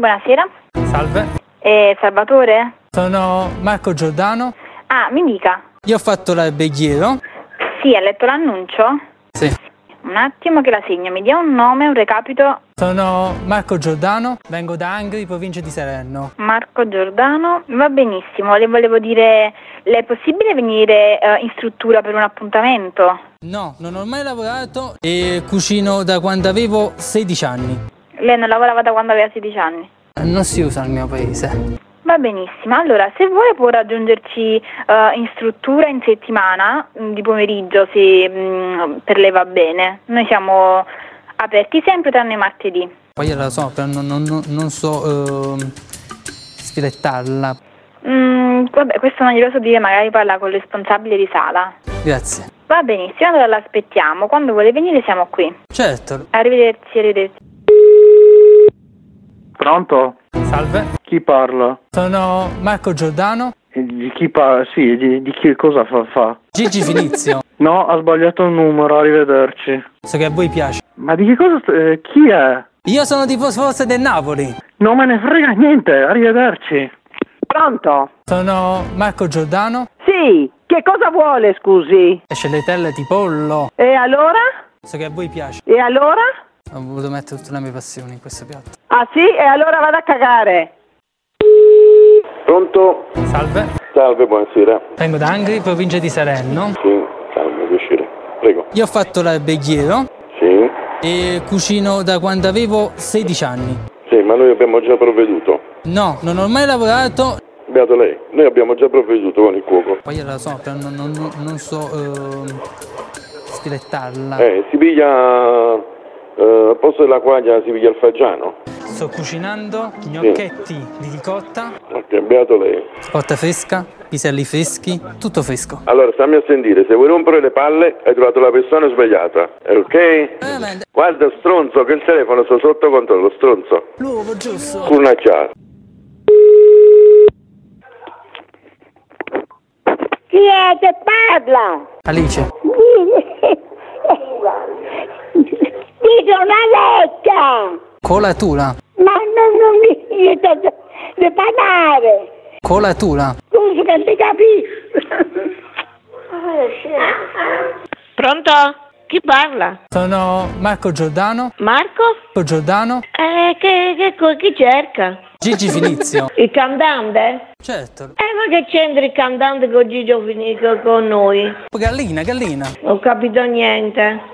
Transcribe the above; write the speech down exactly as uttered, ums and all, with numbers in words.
buonasera. Salve. Eh, Salvatore? Sono Marco Giordano. Ah, mi dica. Io ho fatto l'alberghiero. Sì, ha letto l'annuncio? Sì. Un attimo che la segno, mi dia un nome, un recapito. Sono Marco Giordano, vengo da Angri, provincia di Salerno. Marco Giordano, va benissimo. Le volevo dire, le è possibile venire uh, in struttura per un appuntamento? No, non ho mai lavorato e cucino da quando avevo sedici anni. Lei non lavorava da quando aveva sedici anni? Non si usa nel mio paese. Va benissimo, allora se vuole può raggiungerci uh, in struttura in settimana, mh, di pomeriggio se mh, per lei va bene. Noi siamo aperti sempre tranne martedì. Poi io la so, però non, non, non so uh, sfilettarla. Mm, vabbè, questo non glielo so dire, magari parla con il responsabile di sala. Grazie. Va benissimo, allora l'aspettiamo. Quando vuole venire siamo qui. Certo. Arrivederci, arrivederci. Pronto? Salve. Chi parla? Sono Marco Giordano. E di chi parla? Sì, di, di chi cosa fa, fa? Gigi Finizio. No, ha sbagliato il numero, arrivederci. So che a voi piace. Ma di che cosa... st- eh, chi è? Io sono tifoso forse del Napoli. Non me ne frega niente, arrivederci. Pronto? Sono Marco Giordano. Sì, che cosa vuole, scusi? E sceglietelle di pollo. E allora? So che a voi piace. E allora? Ho voluto mettere tutte le mie passioni in questo piatto. Ah sì? E allora vado a cagare. Pronto? Salve. Salve, buonasera. Vengo da Angri, provincia di Salerno. Sì, salve, piacere. Prego. Io ho fatto l'alberghiero Sì? e cucino da quando avevo sedici anni. Sì, ma noi abbiamo già provveduto. No, non ho mai lavorato. Beato lei, noi abbiamo già provveduto con il cuoco. Poi io la so, però non, non, non so uh, sfilettarla. Eh, si piglia... eh, al posto della quaglia si piglia il fagiano. Sto cucinando gnocchetti di ricotta, Ok, beato lei. ricotta fresca, piselli freschi, tutto fresco. Allora, stammi a sentire, se vuoi rompere le palle hai trovato la persona sbagliata, eh, ok? Veramente. Guarda, stronzo, che il telefono sta sotto controllo, stronzo. L'uovo, giusto? Curnacciato. Chi è che parla? Alice. Dico una vecchia! Colatura. Ma non, non mi dite di parlare! Colatura. Scusi che ti capisco! Pronto? Chi parla? Sono Marco Giordano. Marco? Marco Giordano. Eh, che, che, co- chi cerca? Gigi Finizio. Il cantante? Certo. Eh, ma che c'entra il cantante con Gigio Finizio con noi? Gallina, gallina. Non ho capito niente.